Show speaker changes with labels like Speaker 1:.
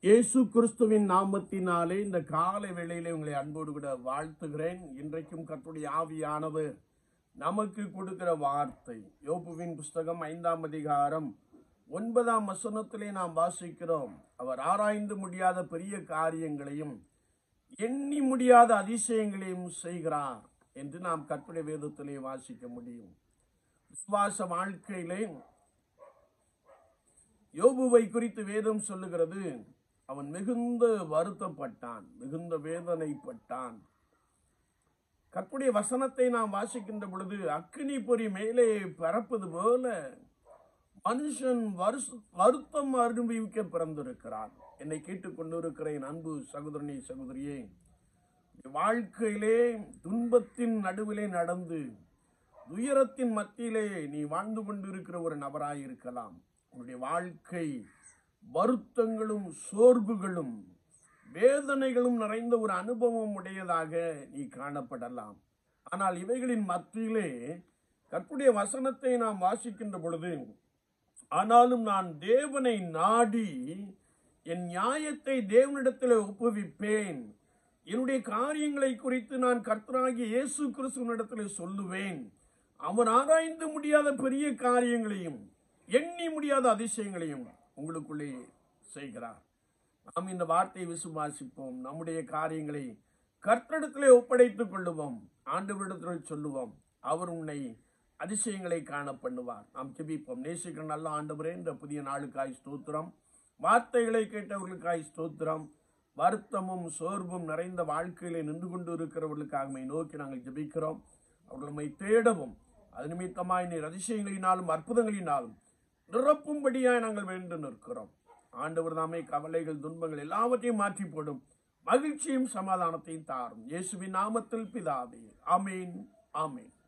Speaker 1: இயேசு கிறிஸ்துவின் நாமத்தினாலே இந்த காலை வேளையிலே உங்களை அன்போடு கூட வாழ்த்துகிறேன். இன்றைக்கும் கர்த்தருடைய ஆவியானவர் நமக்கு கொடுக்கிற வார்த்தை யோபுவின் புஸ்தகம் 5ஆம் அதிகாரம் 9ஆம் வசனத்திலே நாம் வாசிக்கிறோம். அவர் ஆராய்ந்து முடியாத பெரிய காரியங்களையும் எண்ணி முடியாத அதிசயங்களையும் செய்கிறார் என்று நாம் கர்த்தருடைய வேதத்திலே வாசிக்க முடியும். விசுவாச வாழ்க்கையிலே யோபுவை குறித்து வேதம் சொல்லுகிறது, அவன் மிகுந்த வருத்தப்பட்டான், மிகுந்த வேதனைப்பட்டான். கர்த்தருடைய வசனத்தை நாம் வாசிக்கின்ற பொழுது அக்கினி பொறி மேலே பறப்பது போல மனுஷன் வருத்தம் அனுபவிக்க பிறந்திருக்கிறான். என்னை கேட்டுக்கொண்டிருக்கிற என் அன்பு சகோதரனே சகோதரியே, வாழ்க்கையிலே துன்பத்தின் நடுவிலே நடந்து துயரத்தின் மத்தியிலே நீ வாழ்ந்து கொண்டிருக்கிற ஒரு நபராயிருக்கலாம். உன்னுடைய வாழ்க்கை வருத்தங்களும் சோர்வுகளும் வேதனைகளும் நிறைந்த ஒரு அனுபவம் உடையதாக நீ காணப்படலாம். ஆனால் இவைகளின் மத்தியிலே கர்த்தருடைய வசனத்தை நாம் வாசிக்கின்ற பொழுது, ஆனாலும் நான் தேவனை நாடி என் நியாயத்தை தேவனிடத்தில் ஒப்புவிப்பேன், என்னுடைய காரியங்களை குறித்து நான் கர்த்தராகிய இயேசு கிறிஸ்துவினிடத்தில் சொல்லுவேன், அவன் ஆராய்ந்து முடியாத பெரிய காரியங்களையும் எண்ணி முடியாத அதிசயங்களையும் உங்களுக்குள்ளே செய்கிறார். நாம் இந்த வார்த்தையை விசுவாசிப்போம். நம்முடைய காரியங்களை கர்த்தரிடத்திலே ஒப்படைத்துக் கொள்ளுவோம். ஆண்டவரிடத்தில் சொல்லுவோம். அவர் உன்னை அதிசயங்களை காண பண்ணுவார். நாம் ஜெபிப்போம். நேசிக்கிற நல்ல ஆண்டவரே, இந்த புதிய நாளுக்காய் ஸ்தோத்திரம். வார்த்தைகளை கேட்டவர்களுக்காய் ஸ்தோத்திரம். வருத்தமும் சோர்வும் நிறைந்த வாழ்க்கையிலே நின்று கொண்டு இருக்கிறவர்களுக்காக நோக்கி நாங்கள் ஜெபிக்கிறோம். அவர்கள் நம்மை தேடவும் அது நிமித்தமாய் நீர் அதிசயங்களினாலும் அற்புதங்களினாலும் நிரப்பும்படியாய் நாங்கள் வேண்டு நிற்கிறோம். ஆண்டவர் தாமே கவலைகள் துன்பங்கள் எல்லாவற்றையும் மாற்றி போடும், மகிழ்ச்சியும் சமாதானத்தையும் தாரும். இயேசுவின் நாமத்தில் பிதாவே, ஆமேன், ஆமேன்.